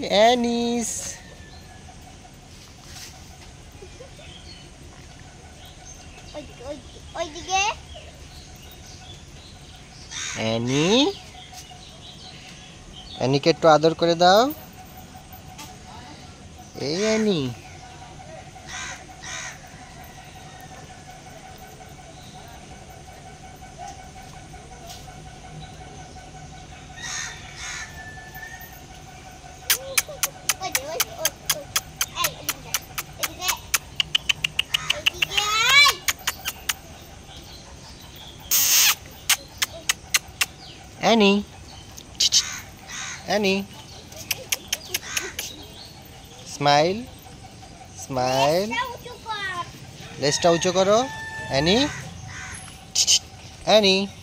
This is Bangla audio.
অ্যানিস। অ্যানি, অ্যানিকে একটু আদর করে দাও। এই Annie. Annie, Annie, smile, smile. লেজটা উঁচু করো। Annie, Annie.